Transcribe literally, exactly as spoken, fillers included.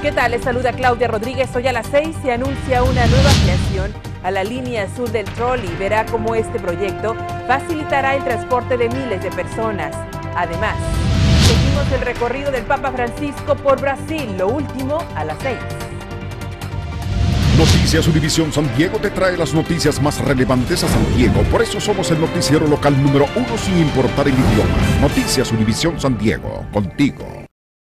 ¿Qué tal? Les saluda Claudia Rodríguez. Hoy a las seis se anuncia una nueva ampliación a la línea sur del trolley. Verá cómo este proyecto facilitará el transporte de miles de personas. Además, seguimos el recorrido del Papa Francisco por Brasil. Lo último a las seis. Noticias Univisión San Diego te trae las noticias más relevantes a San Diego. Por eso somos el noticiero local número uno sin importar el idioma. Noticias Univisión San Diego, contigo.